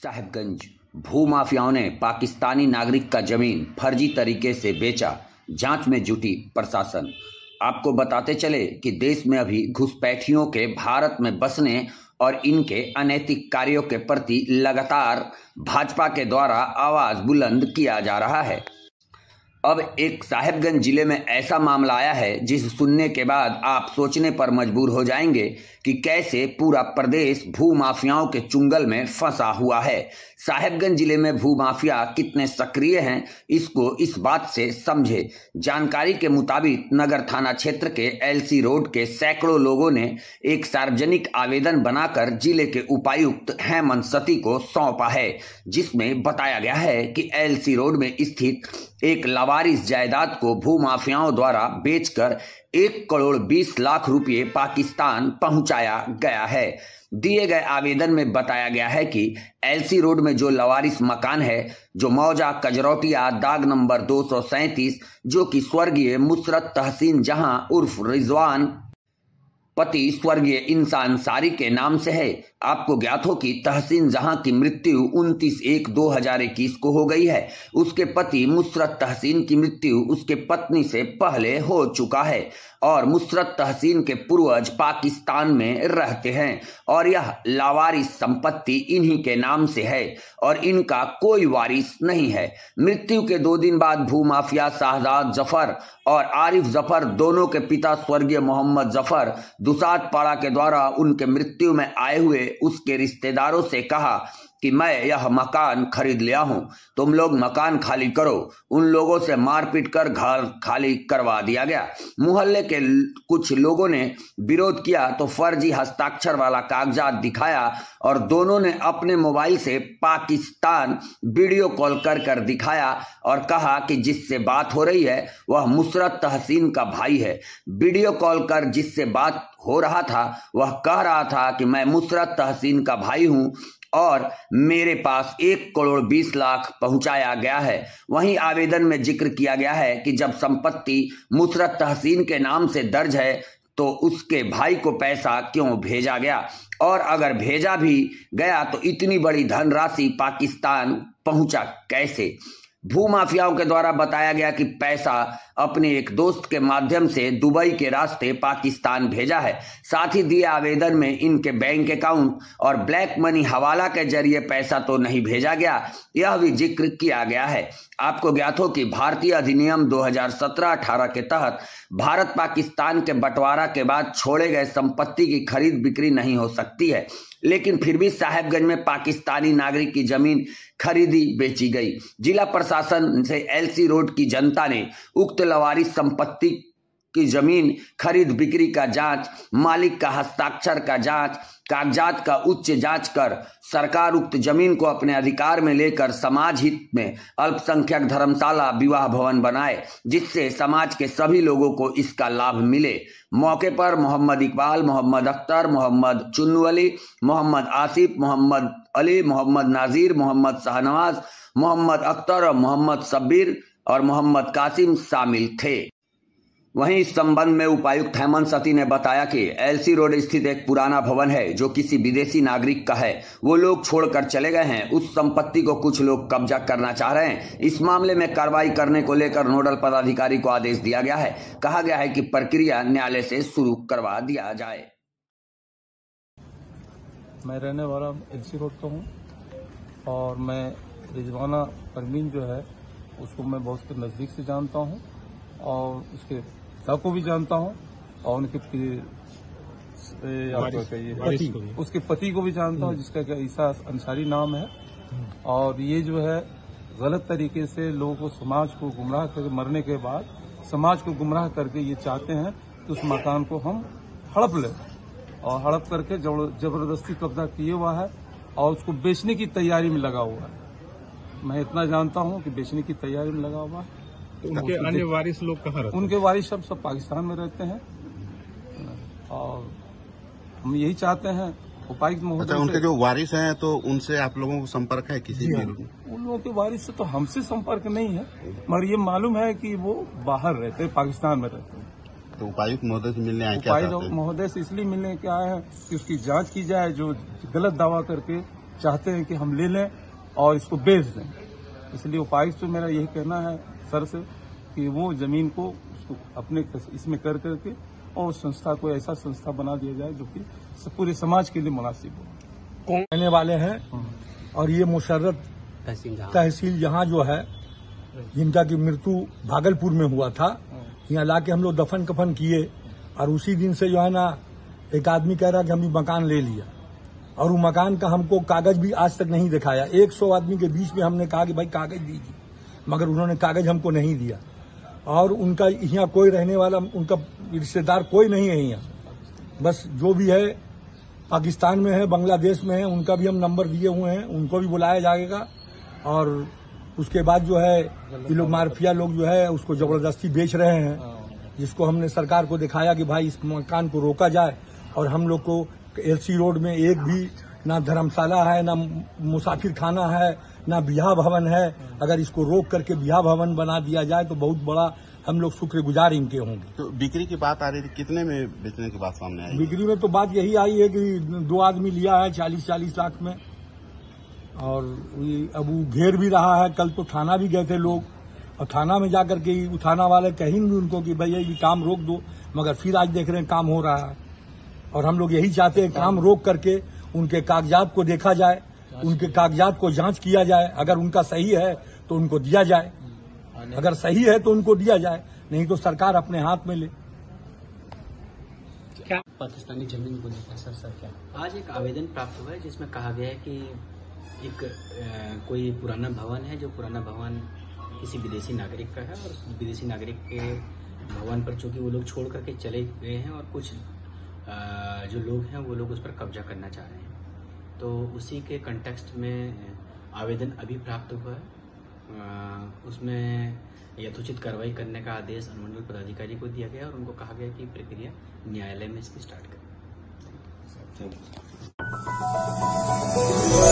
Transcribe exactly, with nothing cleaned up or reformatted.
साहिबगंज भूमाफियाओं ने पाकिस्तानी नागरिक का जमीन फर्जी तरीके से बेचा, जांच में जुटी प्रशासन। आपको बताते चले कि देश में अभी घुसपैठियों के भारत में बसने और इनके अनैतिक कार्यों के प्रति लगातार भाजपा के द्वारा आवाज बुलंद किया जा रहा है। अब एक साहिबगंज जिले में ऐसा मामला आया है जिसे सुनने के बाद आप सोचने पर मजबूर हो जाएंगे कि कैसे पूरा प्रदेश भूमाफियाओं के चुंगल में फंसा हुआ है। साहिबगंज जिले में भूमाफिया कितने सक्रिय हैं, इसको इस बात से समझे। जानकारी के मुताबिक नगर थाना क्षेत्र के एलसी रोड के सैकड़ों लोगों ने एक सार्वजनिक आवेदन बनाकर जिले के उपायुक्त हेमंत सती को सौंपा है, जिसमें बताया गया है कि एलसी रोड में स्थित एक लावारिस जायदाद को भूमाफियाओं द्वारा बेचकर एक करोड़ बीस लाख रुपए पाकिस्तान पहुंचाया गया है। दिए गए आवेदन में बताया गया है कि एलसी रोड में जो लावारिस मकान है, जो मौजा कजरौटिया दाग नंबर दो सौ सैंतीस, जो कि स्वर्गीय मुसरत तहसीन जहां उर्फ रिजवान पति स्वर्गीय इंसान सारी के नाम से है। आपको ज्ञात हो कि तहसीन जहां की मृत्यु उनतीस एक दो हजार इक्कीस को हो गई है। उसके पति मुसरत तहसीन की मृत्यु उसके पत्नी से पहले हो चुका है और मुसरत तहसीन के पूर्वज पाकिस्तान में रहते हैं और यह लावारिस संपत्ति इन्हीं के नाम से है और इनका कोई वारिस नहीं है। मृत्यु के दो दिन बाद भूमाफिया शाहजाद जफर और आरिफ जफर दोनों के पिता स्वर्गीय मोहम्मद जफर दुसाद पाड़ा के द्वारा उनके मृत्यु में आए हुए उसके रिश्तेदारों से कहा कि मैं यह मकान खरीद लिया हूं, तुम लोग मकान खाली करो। उन लोगों से मारपीट कर घर खाली करवा दिया गया। मोहल्ले के कुछ लोगों ने विरोध किया तो फर्जी हस्ताक्षर वाला कागजात दिखाया और दोनों ने अपने मोबाइल से पाकिस्तान वीडियो कॉल कर कर दिखाया और कहा कि जिससे बात हो रही है वह मुसरत तहसीन का भाई है। वीडियो कॉल कर जिससे बात हो रहा था वह कह रहा था कि मैं मुसरत तहसीन का भाई हूं और मेरे पास एक करोड़ बीस लाख पहुंचाया गया है। वहीं आवेदन में जिक्र किया गया है कि जब संपत्ति मुसरत तहसीन के नाम से दर्ज है तो उसके भाई को पैसा क्यों भेजा गया, और अगर भेजा भी गया तो इतनी बड़ी धनराशि पाकिस्तान पहुंचा कैसे। भूमाफियाओं के द्वारा बताया गया कि पैसा अपने एक दोस्त के माध्यम से दुबई के रास्ते पाकिस्तान भेजा है। साथ ही दिए आवेदन में इनके बैंक अकाउंट और ब्लैक मनी हवाला के जरिए पैसा तो नहीं भेजा गया, यह भी जिक्र किया गया है। आपको ज्ञात हो कि भारतीय अधिनियम दो हजार सत्रह अठारह के तहत भारत पाकिस्तान के बंटवारा के बाद छोड़े गए संपत्ति की खरीद बिक्री नहीं हो सकती है, लेकिन फिर भी साहिबगंज में पाकिस्तानी नागरिक की जमीन खरीदी बेची गई। जिला प्रशासन से एलसी रोड की जनता ने उक्त लवारिस संपत्ति की जमीन खरीद बिक्री का जांच, मालिक का हस्ताक्षर का जांच, कागजात का उच्च जांच कर सरकार उक्त जमीन को अपने अधिकार में लेकर समाज हित में अल्पसंख्यक धर्मशाला विवाह भवन बनाए, जिससे समाज के सभी लोगों को इसका लाभ मिले। मौके पर मोहम्मद इकबाल, मोहम्मद अख्तर, मोहम्मद चुन्नू अली, मोहम्मद आसिफ, मोहम्मद अली, मोहम्मद नाजीर, मोहम्मद शाहनवाज, मोहम्मद अख्तर और मोहम्मद शब्बीर और मोहम्मद कासिम शामिल थे। वहीं इस संबंध में उपायुक्त हेमंत सती ने बताया कि एलसी रोड स्थित एक पुराना भवन है जो किसी विदेशी नागरिक का है। वो लोग छोड़कर चले गए हैं। उस संपत्ति को कुछ लोग कब्जा करना चाह रहे हैं। इस मामले में कार्रवाई करने को लेकर नोडल पदाधिकारी को आदेश दिया गया है। कहा गया है कि प्रक्रिया न्यायालय से शुरू करवा दिया जाए। मैं रहने वाला एलसी रोड का हूँ और मैं रिजवाना परवीन जो है उसको मैं बहुत नजदीक से जानता हूँ और उसके पिता को भी जानता हूँ और उनके पति, उसके पति को भी जानता हूँ जिसका क्या ईसा अंसारी नाम है। और ये जो है गलत तरीके से लोगों को समाज को गुमराह करके मरने के बाद समाज को गुमराह करके ये चाहते हैं कि उस मकान को हम हड़प लें और हड़प करके जबरदस्ती कब्जा किए हुआ है और उसको बेचने की तैयारी में लगा हुआ है। मैं इतना जानता हूँ कि बेचने की तैयारी में लगा हुआ है। तो उनके अन्य वारिस लोग कहाँ रहते हैं? उनके वारिस सब सब पाकिस्तान में रहते हैं और हम यही चाहते हैं उपायुक्त महोदय। अच्छा, उनके जो वारिस हैं तो उनसे आप लोगों को संपर्क है किसी भी? उन लोगों के वारिस से तो हमसे संपर्क नहीं है, मगर ये मालूम है कि वो बाहर रहते हैं, पाकिस्तान में रहते हैं। तो उपायुक्त महोदय से मिलने आए? उपायुक्त महोदय से इसलिए मिलने के आए हैं कि उसकी जांच की जाए, जो गलत दावा करके चाहते हैं कि हम ले लें और इसको बेच दें। इसलिए उपायुक्त से मेरा यही कहना है सर से कि वो जमीन को उसको अपने इसमें कर करके और संस्था को ऐसा संस्था बना दिया जाए जो कि पूरे समाज के लिए मुनासिब हो। कौन रहने वाले हैं और ये मुशर्रत तहसील यहाँ जो है जिनका की मृत्यु भागलपुर में हुआ था, यहाँ लाके हम लोग दफन कफन किए और उसी दिन से जो है ना एक आदमी कह रहा कि हम मकान ले लिया और वो मकान का हमको कागज भी आज तक नहीं दिखाया। एक सौ आदमी के बीच में हमने कहा कि भाई कागज दीजिए, मगर उन्होंने कागज हमको नहीं दिया। और उनका यहाँ कोई रहने वाला उनका रिश्तेदार कोई नहीं है यहाँ, बस जो भी है पाकिस्तान में है, बांग्लादेश में है, उनका भी हम नंबर दिए हुए हैं, उनको भी बुलाया जाएगा। और उसके बाद जो है ये लोग माफिया लोग जो है उसको जबरदस्ती बेच रहे हैं, जिसको हमने सरकार को दिखाया कि भाई इस मकान को रोका जाए। और हम लोग को एलसी रोड में एक भी ना धर्मशाला है, ना मुसाफिर खाना है, ना बियाह भवन है। अगर इसको रोक करके बियाह भवन बना दिया जाए तो बहुत बड़ा हम लोग शुक्रगुजार इनके होंगे। तो बिक्री की बात आ रही थी, कितने में बेचने की बात सामने आई? बिक्री में तो बात यही आई है कि दो आदमी लिया है चालीस चालीस लाख में, और अब वो घेर भी रहा है। कल तो थाना भी गए थे लोग, और थाना में जाकर के थाना वाले कहेंगे उनको कि भैया ये काम रोक दो, मगर फिर आज देख रहे हैं काम हो रहा है। और हम लोग यही चाहते हैं काम रोक करके उनके कागजात को देखा जाए, उनके कागजात को जांच किया जाए। अगर उनका सही है तो उनको दिया जाए, अगर सही है तो उनको दिया जाए, नहीं तो सरकार अपने हाथ में ले। क्या पाकिस्तानी जमीन को लेकर सर सर क्या आज एक आवेदन प्राप्त हुआ है जिसमें कहा गया है कि एक आ, कोई पुराना भवन है, जो पुराना भवन किसी विदेशी नागरिक का है, और उस विदेशी नागरिक के भवन पर चूंकि वो लोग छोड़ करके चले गए हैं और कुछ आ, जो लोग हैं वो लोग उस पर कब्जा करना चाह रहे हैं। तो उसी के कंटेक्स्ट में आवेदन अभी प्राप्त हुआ है। आ, उसमें यथोचित कार्रवाई करने का आदेश अनुमंडल पदाधिकारी को दिया गया और उनको कहा गया कि प्रक्रिया न्यायालय में इसकी स्टार्ट करें।